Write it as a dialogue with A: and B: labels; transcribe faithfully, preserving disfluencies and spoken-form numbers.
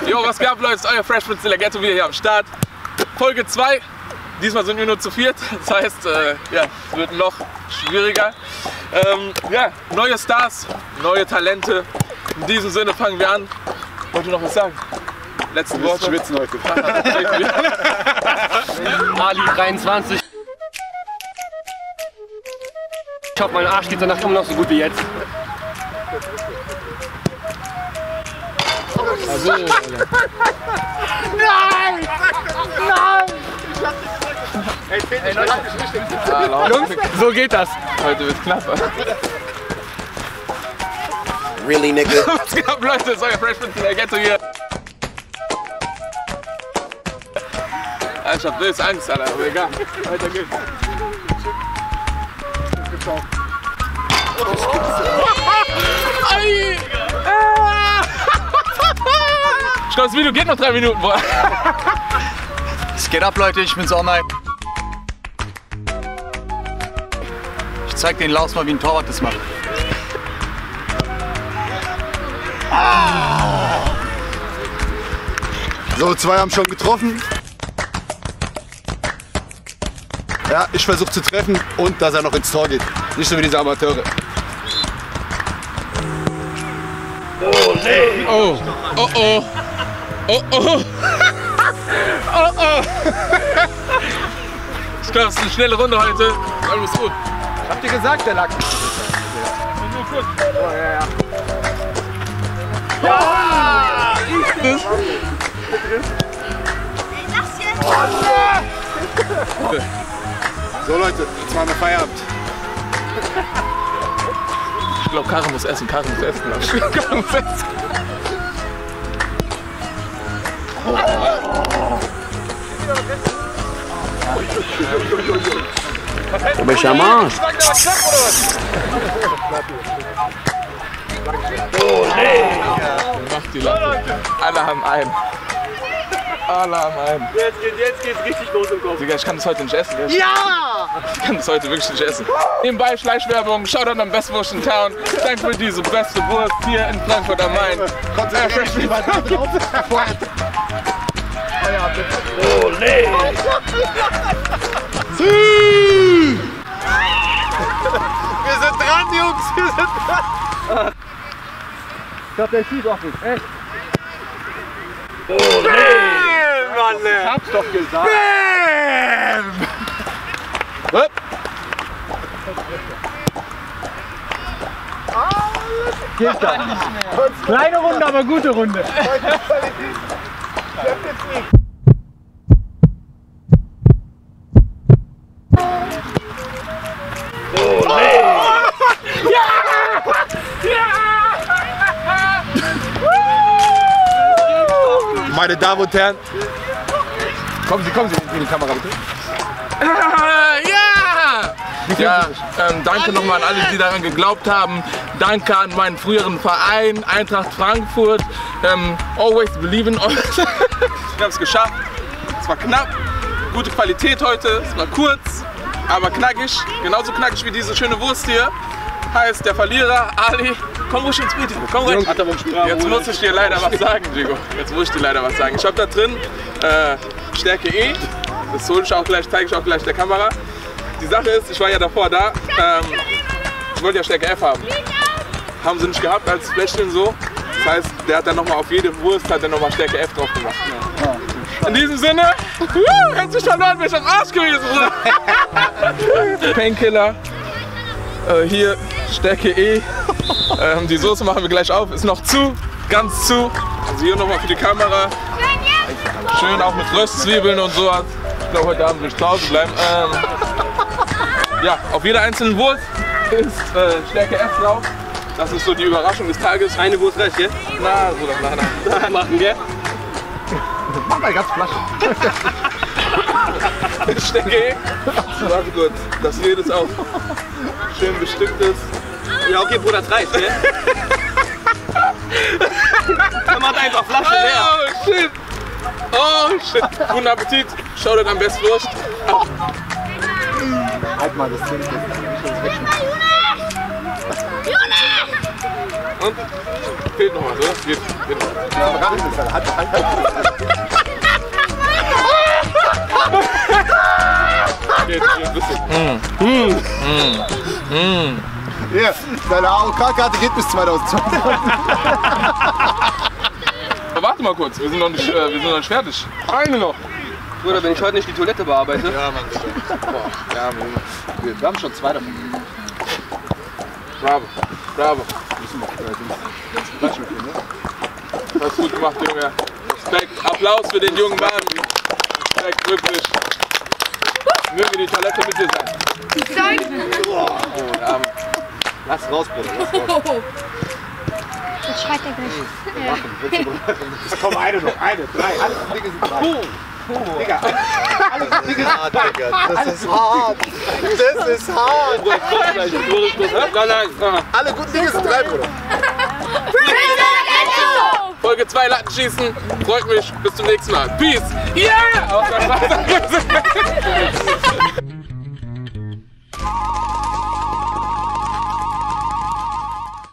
A: Jo, was geht ab, Leute? Euer Fresh Prince de la Ghetto wieder hier am Start. Folge zwei. Diesmal sind wir nur zu viert. Das heißt, äh, ja, es wird noch schwieriger. Ähm, ja, neue Stars, neue Talente. In diesem Sinne fangen wir an. Wollt ihr noch was sagen? Letzte Worte.
B: Schwitzen heute.
C: Ali dreiundzwanzig. Ich hoffe, mein Arsch geht danach immer noch so gut wie jetzt.
A: Also,
B: Nein! Nein! Ey, ey, Leute,
A: ah,
C: Jungs, so geht das.
A: heute wird knapper.
D: Really, nigga?
A: Was geht ab, Leute? Das ist euer Fresh Prince de la Ghetto hier. Ich hab böse Angst, Alter, aber egal. Weiter geht's. Ei! Ich glaube, das Video geht noch drei Minuten, boah.
B: Es geht ab, Leute, ich bin's online. Ich zeig den Laus mal, wie ein Torwart das macht. So, zwei haben schon getroffen. Ja, ich versuche zu treffen und dass er noch ins Tor geht. Nicht so wie diese Amateure.
A: Oh, nee. Oh, oh, oh. Oh, oh. Oh, oh. Ich glaube, es ist eine schnelle Runde heute. Alles gut.
B: Habt ihr gesagt, der Lack?
A: Nur kurz.
B: Oh, ja, ja.
A: Ja! Das.
B: So, Leute, jetzt machen wir Feierabend.
A: Ich glaube, Karin muss essen. Karin muss essen. Ich glaube, Karin muss essen.
D: Du bist ja Mann.
A: Oh, nee. Macht die Leute. Alle haben einen. Alle haben einen.
C: Jetzt, geht, jetzt geht's richtig los im Kopf.
A: Digga, ich kann das heute nicht essen. Gell?
C: Ja!
A: Ich kann das heute wirklich nicht essen. Nebenbei Schleichwerbung. Shoutout am Best Wurst in Town. Danke für diese beste Wurst hier in Frankfurt am Main.
B: Konzentriert euch lieber drauf.
A: Oh, nee.
B: Wir sind dran, Jungs, wir sind dran.
C: Ich glaub, der schießt auch nicht. Echt?
A: Oh, nee.
B: Mann,
C: Ich hab's doch gesagt.
B: Bam!
C: Geht das? Kleine Runde, aber gute Runde.
A: Oh, nee.
B: Meine Damen und Herren, kommen Sie, kommen Sie in die Kamera bitte.
A: Ja! Ja, ähm, danke nochmal an alle, die daran geglaubt haben. Danke an meinen früheren Verein, Eintracht Frankfurt. Ähm, always believe in us. Ich habe es geschafft. Es war knapp. Gute Qualität heute. Es war kurz, aber knackig. Genauso knackig wie diese schöne Wurst hier. Heißt der Verlierer, Ali. Komm ruhig ins Video. Komm ruhig. Jetzt muss ich dir leider was sagen, Diego. Jetzt muss ich dir leider was sagen. Ich habe da drin äh, Stärke E. Das hole ich auch gleich, zeige ich auch gleich der Kamera. Die Sache ist, ich war ja davor da. Ähm, ich wollte ja Stärke F haben. Haben sie nicht gehabt als Fläschchen so. Das heißt, der hat dann nochmal auf jede Wurst hat er nochmal Stärke F drauf gemacht. In diesem Sinne, hätte ich verloren, bin ich am Arsch gewesen, Bruder. Painkiller. Äh, hier Stärke E. Ähm, die Soße machen wir gleich auf. Ist noch zu, ganz zu. Also hier nochmal für die Kamera. Schön auch mit Röstzwiebeln und so. Ich glaube, heute Abend will ich zu Hause bleiben. Ähm, ja, auf jeder einzelnen Wurst ist äh, Stärke F drauf. Das ist so die Überraschung des Tages.
C: Eine Wurst recht, gell?
A: Na, so, nein, nein.
C: Machen, gell?
B: Mach mal ganz Flasche.
A: Stärke E. Warte kurz, dass jedes auch schön bestückt ist.
C: Ja, okay, Bruder, das reicht, gell? Man macht einfach Flasche leer.
A: Oh, shit. Oh, shit. Guten Appetit. Schaut am besten Wurst.
B: Halt mal das Ding.
A: Und? fehlt noch was, oder? Geht, geht noch. Geht, geht ein bisschen.
B: Mm. Mm. Hier, deine A O K-Karte geht bis zweitausendzwanzig.
A: Warte mal kurz, wir sind noch nicht, äh, wir sind noch nicht fertig. Eine noch.
E: Bruder, wenn ich heute nicht die Toilette bearbeite.
B: Ja, Mann. Boah, ja, Mann. Wir haben schon zwei davon.
A: Bravo, bravo. Das ist gut gemacht, Junge. Respekt, Applaus für den jungen Mann. Respekt, wirklich. Möge die Toilette mit dir sein. Oh, ja.
B: Lass raus, Bruder, lass raus.
F: Jetzt schreit er gleich.
B: Komm, eine noch, eine, drei. Alles Dinge sind drei. Digga, alles Dinge sind hart, Digga. Das ist hart. Das ist hart.
A: Nein, nein.
B: Alle guten Dinge sind drei, Bruder.
A: Folge zwei Latten schießen. Freut mich. Bis zum nächsten Mal. Peace. Yeah!